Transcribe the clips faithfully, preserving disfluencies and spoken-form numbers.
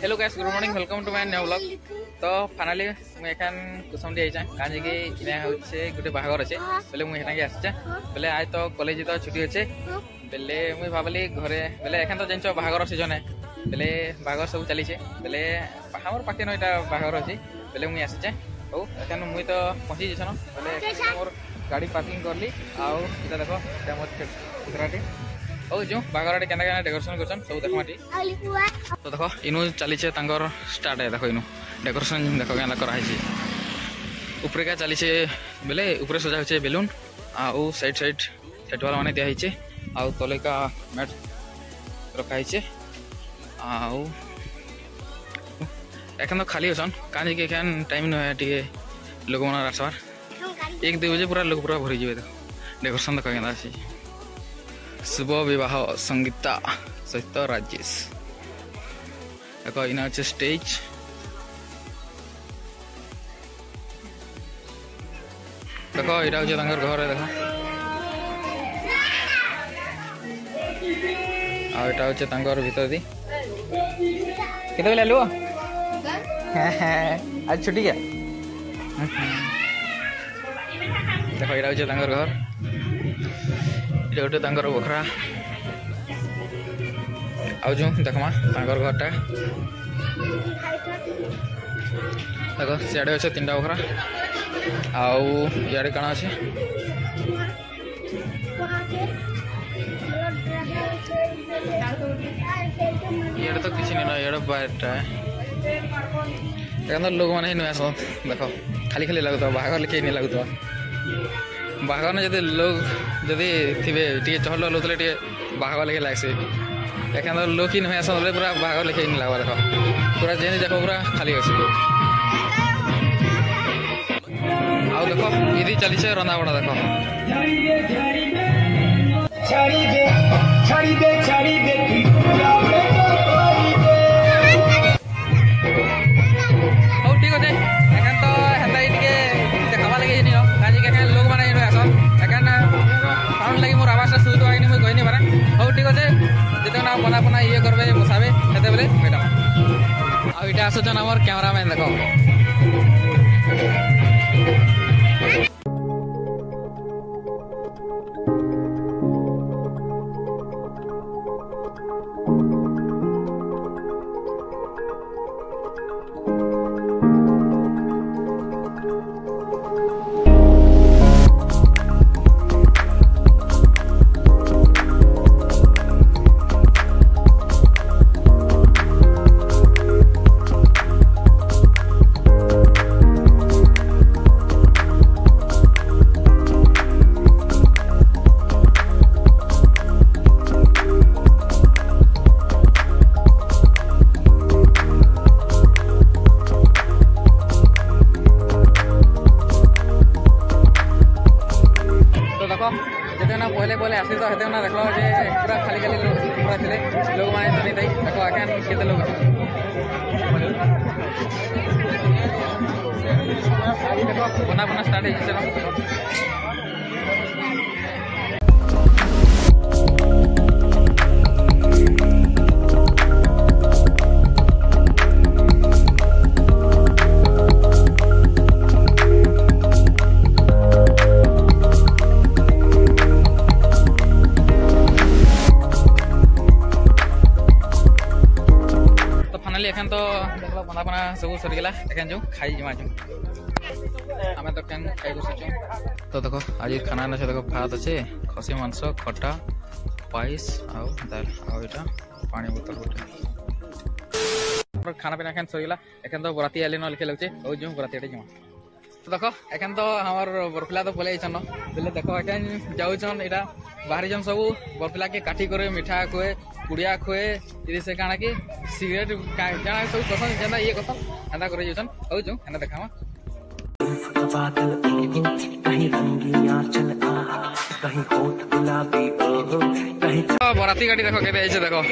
Hello guys, good morning, welcome to my new vlog. तो finally मुझे एखान कुसुम आइचे कहीं कि इना होचे गोटे बाहागर अच्छे बेले मुझे हेना आसचे बेले आज तो कॉलेज तो छुट्टी अच्छे बेले मुझे भावली घरे बेले एखान तो जान बाहागर सीजन है बेले बाहागर सब चली बेले आम पाखे ना बाहागर अच्छे बेले मुझे आसचे हूँ एखान मुझे तो पहुँची जासन बेले मोर गाड़ी पार्किंग करली आउ इटा देखो मोर चित्राटी हौ जो बाहागर के डेकोरेशन कर सब देखा तो देखो इनु चली स्टार्ट है देखो इनु डेकोरेशन देखो क्या कराई ऊपर क्या चली बेले ऊपर सजा हो बेलून आउ साइड साइड सेट वाला मैंने दिखाई आउ तले का मैट रखाई आउ एखन तो खाली असन कहीं कि एखान टाइम नुहे टे लोक मन आसबार एक दुई बजे पूरा लोग पूरा भरी जाए डेकोरेशन देखो क्या अच्छी शुभ विवाह संगीता सहित राजेश देखो इना अच्छे स्टेज देखो यहाँ हूँ घर है देखो आटा हूँ भीतर दी कितने बेले लुआ आज छुट्टी क्या देखो यहाँ हूँ घर गोटे बखरा आउ जो देखमा घरटा देखो सियाड़े अच्छे तीन टा बखरा आउ इे कण अच्छे इे तो किसी नहीं इे बारटा तो लोक मैंने नुआ आस देख खाली खाली लगुता बाहर लिखे नहीं लगुता बाहर जब लोग जदि थे चहल लोते टे बाहर लिखे लगे एखान तो लोक ही नुहे आस पूरा बाहर लिखे नहीं लगवा देख पूरा जेन देख पूरा खाली अच्छे आउ देखो इधी चली से रंधा बड़ा देखो हौ ठीक अच्छे एखान तो हेन्ता देखा लगे कहीं लोग मैंने आसन एखान साउंड लगी मोर आवाज शुद्ध आई मुझे कही नहीं पारे हौ ठीक अच्छे जितना बना बना ये करबे बसाबे हेते बेले मैडम आउ इटा आसुचन आमर कैमरामैन देखो पहले पहले आसी तो हेते ना देखलो जे पूरा खाली खाली लोग पूरा थे लोग माने तो नहीं देखो आखान केते लोग देखो बना बना स्टार्ट है चलो एखान तो देख बना बना सब सरीगला एखान जो खाई जमा जो आम तो क्या खाई बसुचु तो देखो आज खाना अच्छे देखो भात अच्छे खसी मांस खटा पाइस आउ दाल आउ इटा पानी बोतल गोटे खाना पीना एखान सरीगला एखान तो बराती आले न लिखे लगे और जो बराती जमा तो देखो एखान तो हमार बरफिला तो पलि आइछन बोले देखो एखान जाऊन यहाँ बाहरी जन सब बरफिला के काठी करे मिठा खुए कुड़िया खुए यदि से काना कि सिगरेट जाना सब कसन जेना ये कसन एंदा करे जसन हौ जो एना देखावा बराती गाड़ी देखो केते आइছে देखो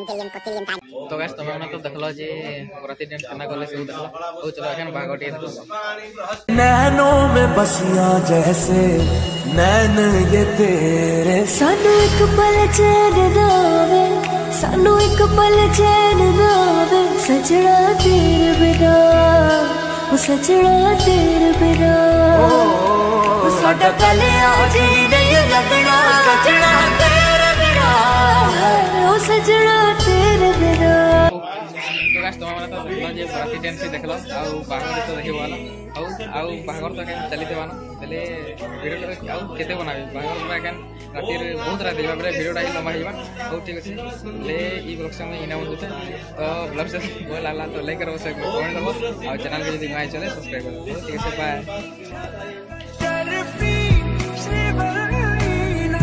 तो गाइस तुम तो देखलो जे राती डेंस केना गले सब देखलो ओ चलो एखन बागो टे देखलो नैनों में बसिया जैसे नैन ये तेरे सानू एक पल चैन नावे सानू एक पल चैन नावे सजना तेरे बिना ओ सजना तेरे बिना ओ साडा कलिया जी नहीं लगना सजना तेरे बिना ओ सजना तेरे बिना। तो गाइस तुम तो देखलो जे राती डेंस देखलो आ बागो तो देखि वाला आउ आउ बागो तो के चली देवानो तले वीडियो आउ केते बनाबी बागो में केन राती बहुत रात दिबा बरे वीडियो टाइम लंबा हिबा ओ ठीक अछि ले ई ब्लॉग से में इना होते तो ब्लॉग से बोल आला तो लाइक करो से कमेंट करो और चैनल के यदि नया चले सब्सक्राइब करो ठीक है बाय।